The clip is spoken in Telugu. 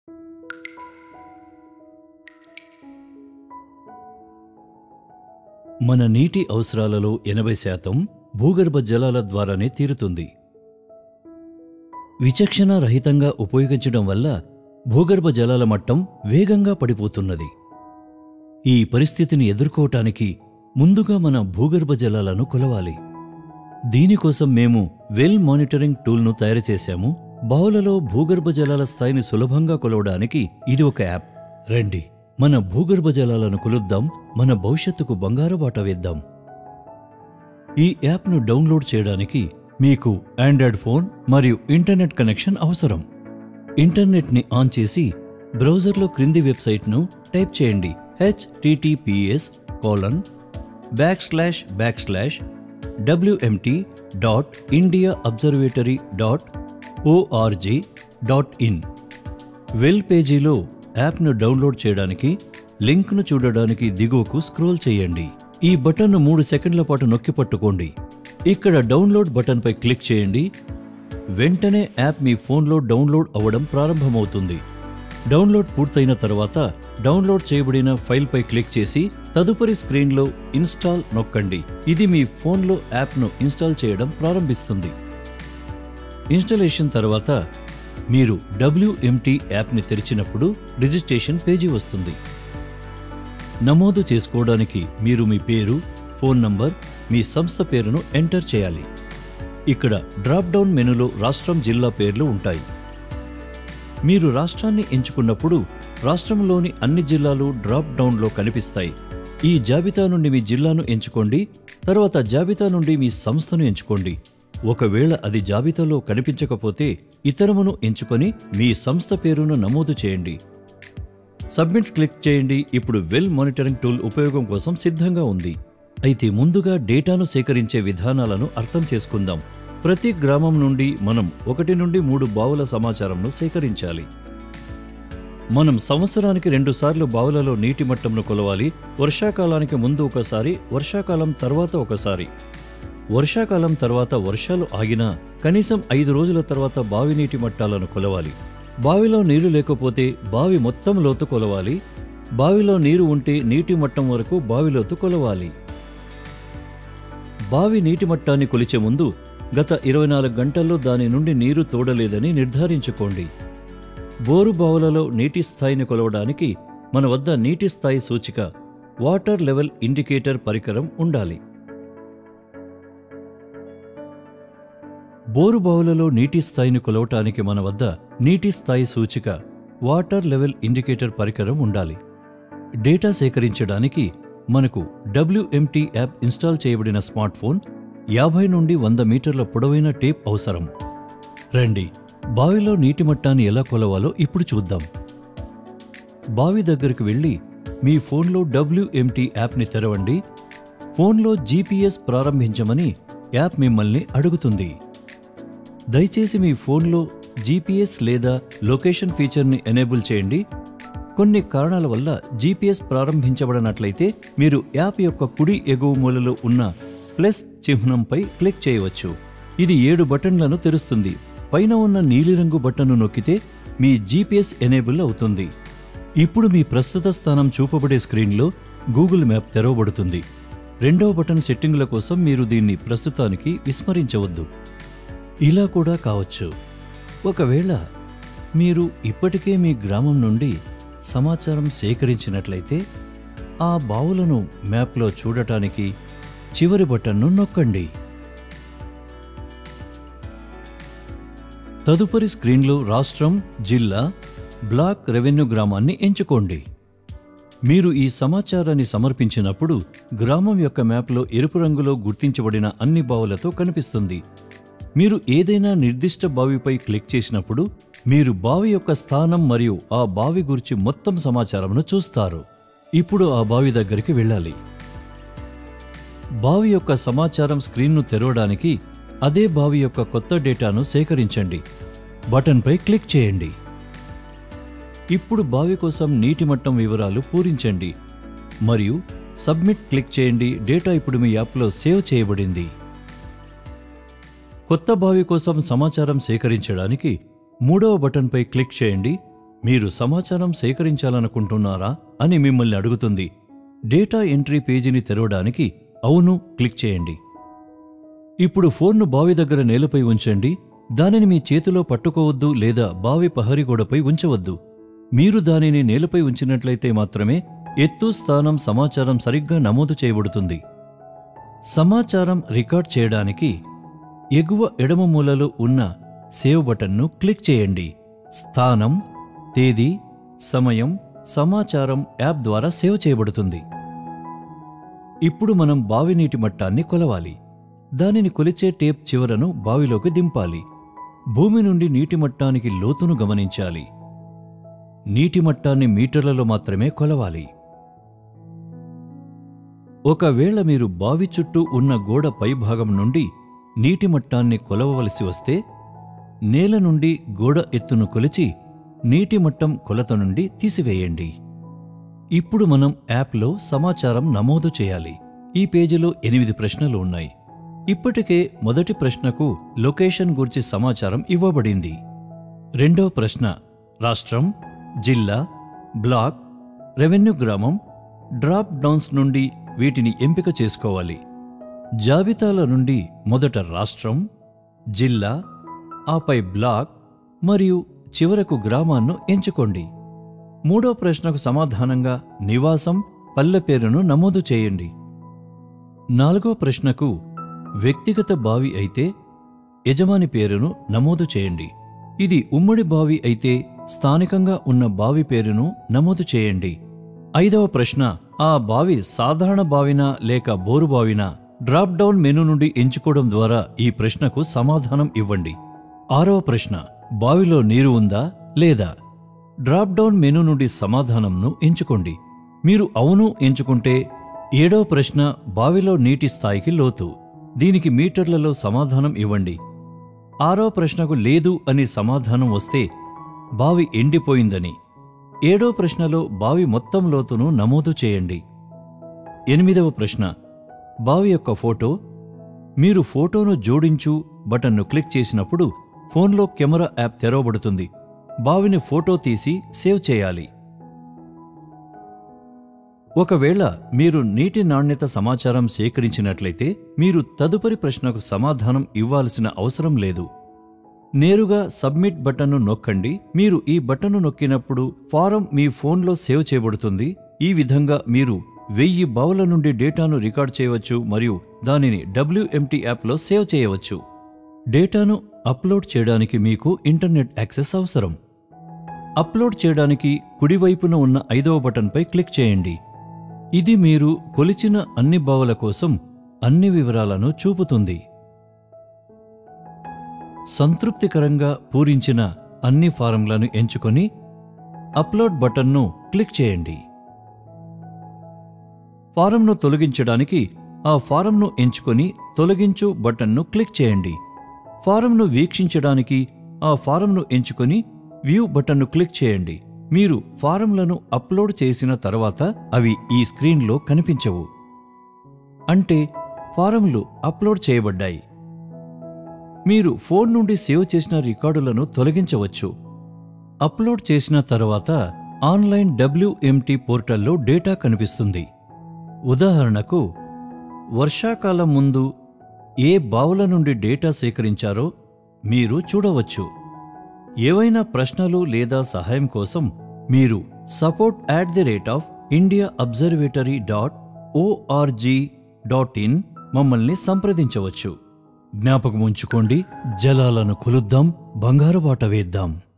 మన నీటి అవసరాలలో 80% భూగర్భ జలాల ద్వారానే తీరుతుంది. విచక్షణ రహితంగా ఉపయోగించడం వల్ల భూగర్భ జలాల మట్టం వేగంగా పడిపోతున్నది. ఈ పరిస్థితిని ఎదుర్కోవటానికి ముందుగా మన భూగర్భ జలాలను కొలవాలి. దీనికోసం మేము వెల్ మానిటరింగ్ టూల్ను తయారు చేశాము. బావులలో భూగర్భ జలాల స్థాయిని సులభంగా కొలవడానికి ఇది ఒక యాప్. రండి, మన భూగర్భ జలాలను కొలుద్దాం, మన భవిష్యత్తుకు బంగారు బాట వేద్దాం. ఈ యాప్ను డౌన్లోడ్ చేయడానికి మీకు ఆండ్రాయిడ్ ఫోన్ మరియు ఇంటర్నెట్ కనెక్షన్ అవసరం. ఇంటర్నెట్ని ఆన్ చేసి బ్రౌజర్లో క్రింది వెబ్సైట్ను టైప్ చేయండి: https://wmt.indiaobservatory.org.in. వెల్ పేజీలో యాప్ను డౌన్లోడ్ చేయడానికి లింక్ను చూడడానికి దిగువకు స్క్రోల్ చేయండి. ఈ బటన్ను 3 సెకండ్ల పాటు నొక్కి పట్టుకోండి. ఇక్కడ డౌన్లోడ్ బటన్పై క్లిక్ చేయండి. వెంటనే యాప్ మీ ఫోన్లో డౌన్లోడ్ అవ్వడం ప్రారంభమవుతుంది. డౌన్లోడ్ పూర్తయిన తర్వాత డౌన్లోడ్ చేయబడిన ఫైల్పై క్లిక్ చేసి తదుపరి స్క్రీన్లో ఇన్స్టాల్ నొక్కండి. ఇది మీ ఫోన్లో యాప్ను ఇన్స్టాల్ చేయడం ప్రారంభిస్తుంది. ఇన్స్టాలేషన్ తర్వాత మీరు WMT యాప్ని తెరిచినప్పుడు రిజిస్ట్రేషన్ పేజీ వస్తుంది. నమోదు చేసుకోవడానికి మీరు మీ పేరు, ఫోన్ నంబర్, మీ సంస్థ పేరును ఎంటర్ చేయాలి. ఇక్కడ డ్రాప్ డౌన్ మెనూలో రాష్ట్రం, జిల్లా పేర్లు ఉంటాయి. మీరు రాష్ట్రాన్ని ఎంచుకున్నప్పుడు రాష్ట్రంలోని అన్ని జిల్లాలు డ్రాప్ డౌన్లో కనిపిస్తాయి. ఈ జాబితా నుండి మీ జిల్లాను ఎంచుకోండి. తర్వాత జాబితా నుండి మీ సంస్థను ఎంచుకోండి. ఒకవేళ అది జాబితాలో కనిపించకపోతే ఇతరమును ఎంచుకొని మీ సంస్థ పేరును నమోదు చేయండి. సబ్మిట్ క్లిక్ చేయండి. ఇప్పుడు వెల్ మానిటరింగ్ టూల్ ఉపయోగం కోసం సిద్ధంగా ఉంది. అయితే ముందుగా డేటాను సేకరించే విధానాలను అర్థం చేసుకుందాం. ప్రతి గ్రామం నుండి మనం 1 నుండి 3 బావుల సమాచారంను సేకరించాలి. మనం సంవత్సరానికి 2 సార్లు బావులలో నీటి మట్టంను కొలవాలి. వర్షాకాలానికి ముందు ఒకసారి, వర్షాకాలం తర్వాత ఒకసారి. వర్షాకాలం తర్వాత వర్షాలు ఆగినా కనీసం 5 రోజుల తర్వాత బావి నీటి మట్టాలను కొలవాలి. బావిలో నీరు లేకపోతే బావి మొత్తం లోతు కొలవాలి. బావిలో నీరు ఉంటే నీటి మట్టం వరకు బావిలోతు కొలవాలి. బావి నీటి మట్టాన్ని కొలిచే ముందు గత 24 గంటల్లో దాని నుండి నీరు తోడలేదని నిర్ధారించుకోండి. బోరు బావులలో నీటి స్థాయిని కొలవడానికి మన వద్ద నీటి స్థాయి సూచిక వాటర్ లెవెల్ ఇండికేటర్ పరికరం ఉండాలి. బోరు బావులలో నీటి స్థాయిని కొలవటానికి మన వద్ద నీటి స్థాయి సూచిక వాటర్ లెవెల్ ఇండికేటర్ పరికరం ఉండాలి. డేటా సేకరించడానికి మనకు WMT యాప్ ఇన్స్టాల్ చేయబడిన స్మార్ట్ ఫోన్, 50 నుండి 100 మీటర్ల పొడవైన టేప్ అవసరం. రండి, బావిలో నీటి మట్టాన్ని ఎలా కొలవాలో ఇప్పుడు చూద్దాం. బావి దగ్గరకు వెళ్ళి మీ ఫోన్లో WMT యాప్ని తెరవండి. ఫోన్లో GPS ప్రారంభించమని యాప్ మిమ్మల్ని అడుగుతుంది. దయచేసి మీ ఫోన్లో GPS లేదా లొకేషన్ ఫీచర్ని ఎనేబుల్ చేయండి. కొన్ని కారణాల వల్ల GPS ప్రారంభించబడినట్లయితే మీరు యాప్ యొక్క కుడి ఎగువ మూలలో ఉన్న ప్లస్ చిహ్నంపై క్లిక్ చేయవచ్చు. ఇది 7 బటన్లను తెరుస్తుంది. పైన ఉన్న నీలిరంగు బటన్ను నొక్కితే మీ GPS ఎనేబుల్ అవుతుంది. ఇప్పుడు మీ ప్రస్తుత స్థానం చూపబడే స్క్రీన్లో గూగుల్ మ్యాప్ తెరవబడుతుంది. 2వ బటన్ సెట్టింగుల కోసం మీరు దీన్ని ప్రస్తుతానికి విస్మరించవద్దు. ఇలా కూడా కావచ్చు. ఒకవేళ మీరు ఇప్పటికే మీ గ్రామం నుండి సమాచారం సేకరించినట్లయితే ఆ బావులను మ్యాప్లో చూడటానికి చివరి బటన్ను నొక్కండి. తదుపరి స్క్రీన్లో రాష్ట్రం, జిల్లా, బ్లాక్ రెవెన్యూ గ్రామాన్ని ఎంచుకోండి. మీరు ఈ సమాచారాన్ని సమర్పించినప్పుడు గ్రామం యొక్క మ్యాప్లో ఎరుపు రంగులో గుర్తించబడిన అన్ని బావులతో కనిపిస్తుంది. మీరు ఏదైనా నిర్దిష్ట బావిపై క్లిక్ చేసినప్పుడు మీరు బావి యొక్క స్థానం మరియు ఆ బావి గురించి మొత్తం సమాచారంను చూస్తారు. ఇప్పుడు ఆ బావి దగ్గరికి వెళ్ళాలి. బావి యొక్క సమాచారం స్క్రీన్ను తెరవడానికి అదే బావి యొక్క కొత్త డేటాను సేకరించండి. బటన్పై క్లిక్ చేయండి. ఇప్పుడు బావి కోసం నీటి మట్టం వివరాలు పూరించండి మరియు సబ్మిట్ క్లిక్ చేయండి. డేటా ఇప్పుడు మీ యాప్లో సేవ్ చేయబడింది. కొత్త బావి కోసం సమాచారం సేకరించడానికి 3వ బటన్పై క్లిక్ చేయండి. మీరు సమాచారం సేకరించాలనుకుంటున్నారా అని మిమ్మల్ని అడుగుతుంది. డేటా ఎంట్రీ పేజీని తెరవడానికి అవును క్లిక్ చేయండి. ఇప్పుడు ఫోన్ను బావి దగ్గర నేలపై ఉంచండి. దానిని మీ చేతిలో పట్టుకోవద్దు లేదా బావి పహరి గోడపై ఉంచవద్దు. మీరు దానిని నేలపై ఉంచినట్లయితే మాత్రమే ఎత్తు, స్థానం, సమాచారం సరిగ్గా నమోదు చేయబడుతుంది. సమాచారం రికార్డ్ చేయడానికి ఎగువ ఎడమ మూలలో ఉన్న సేవ్ బటన్ను క్లిక్ చేయండి. స్థానం, తేదీ, సమయం, సమాచారం యాప్ ద్వారా సేవ్ చేయబడుతుంది. ఇప్పుడు మనం బావి నీటి మట్టాన్ని కొలవాలి. దానిని కొలిచే టేప్ చివరను బావిలోకి దింపాలి. భూమి నుండి నీటి మట్టానికి లోతును గమనించాలి. నీటి మట్టాన్ని మీటర్లలో మాత్రమే కొలవాలి. ఒకవేళ మీరు బావి చుట్టూ ఉన్న గోడ పైభాగం నుండి నీటి మట్టాన్ని కొలవవలసి వస్తే నేల నుండి గోడ ఎత్తును కొలిచి నీటి మట్టం కొలత నుండి తీసివేయండి. ఇప్పుడు మనం యాప్లో సమాచారం నమోదు చేయాలి. ఈ పేజీలో 8 ప్రశ్నలు ఉన్నాయి. ఇప్పటికే మొదటి ప్రశ్నకు లొకేషన్ గురించి సమాచారం ఇవ్వబడింది. రెండవ ప్రశ్న రాష్ట్రం, జిల్లా, బ్లాక్, రెవెన్యూ గ్రామం, డ్రాప్ డౌన్స్ నుండి వీటిని ఎంపిక చేసుకోవాలి. జాబితాల నుండి మొదట రాష్ట్రం, జిల్లా, ఆపై బ్లాక్ మరియు చివరకు గ్రామాన్ని ఎంచుకోండి. మూడో ప్రశ్నకు సమాధానంగా నివాసం, పల్లె పేరును నమోదు చేయండి. నాలుగో ప్రశ్నకు వ్యక్తిగత బావి అయితే యజమాని పేరును నమోదు చేయండి. ఇది ఉమ్మడి బావి అయితే స్థానికంగా ఉన్న బావి పేరును నమోదు చేయండి. ఐదవ ప్రశ్న ఆ బావి సాధారణ బావినా లేక బోరు బావినా? డ్రాప్ డౌన్ మెనూ నుండి ఎంచుకోవడం ద్వారా ఈ ప్రశ్నకు సమాధానం ఇవ్వండి. ఆరవ ప్రశ్న బావిలో నీరు ఉందా లేదా? డ్రాప్ డౌన్ మెనూ నుండి సమాధానంను ఎంచుకోండి. మీరు అవును ఎంచుకుంటే ఏడవ ప్రశ్న బావిలో నీటి స్థాయికి లోతు. దీనికి మీటర్లలో సమాధానం ఇవ్వండి. ఆరో ప్రశ్నకు లేదు అని సమాధానం వస్తే బావి ఎండిపోయిందని. ఏడో ప్రశ్నలో బావి మొత్తం లోతును నమోదు చేయండి. ఎనిమిదవ ప్రశ్న బావి యొక్క ఫోటో. మీరు ఫోటోను జోడించు బటన్ను క్లిక్ చేసినప్పుడు ఫోన్లో కెమెరా యాప్ తెరవబడుతుంది. బావిని ఫోటో తీసి సేవ్ చేయాలి. ఒకవేళ మీరు నీటి నాణ్యత సమాచారం సేకరించినట్లయితే మీరు తదుపరి ప్రశ్నకు సమాధానం ఇవ్వాల్సిన అవసరం లేదు. నేరుగా సబ్మిట్ బటన్ను నొక్కండి. మీరు ఈ బటన్ను నొక్కినప్పుడు ఫారం మీ ఫోన్లో సేవ్ చేయబడుతుంది. ఈ విధంగా మీరు 1000 బావుల నుండి డేటాను రికార్డ్ చేయవచ్చు మరియు దానిని WMT యాప్లో సేవ్ చేయవచ్చు. డేటాను అప్లోడ్ చేయడానికి మీకు ఇంటర్నెట్ యాక్సెస్ అవసరం. అప్లోడ్ చేయడానికి కుడివైపున ఉన్న 5వ బటన్పై క్లిక్ చేయండి. ఇది మీరు కొలిచిన అన్ని బావుల కోసం అన్ని వివరాలను చూపుతుంది. సంతృప్తికరంగా పూరించిన అన్ని ఫారంలను ఎంచుకొని అప్లోడ్ బటన్ను క్లిక్ చేయండి. ఫారంను తొలగించడానికి ఆ ఫారంను ఎంచుకొని తొలగించు బటన్ను క్లిక్ చేయండి. ఫారంను వీక్షించడానికి ఆ ఫారంను ఎంచుకొని వ్యూ బటన్ను క్లిక్ చేయండి. మీరు ఫారంలను అప్లోడ్ చేసిన తర్వాత అవి ఈ స్క్రీన్లో కనిపించవు. అంటే ఫారంలు అప్లోడ్ చేయబడ్డాయి. మీరు ఫోన్ నుండి సేవ్ చేసిన రికార్డులను తొలగించవచ్చు. అప్లోడ్ చేసిన తర్వాత ఆన్లైన్ WMT పోర్టల్లో డేటా కనిపిస్తుంది. ఉదాహరణకు వర్షాకాలం ముందు ఏ బావుల నుండి డేటా సేకరించారో మీరు చూడవచ్చు. ఏవైనా ప్రశ్నలు లేదా సహాయం కోసం మీరు support@indiaobservatory.org.in మమ్మల్ని సంప్రదించవచ్చు. జ్ఞాపకముంచుకోండి, జలాలను కొలుద్దాం, బంగారు బాట వేద్దాం.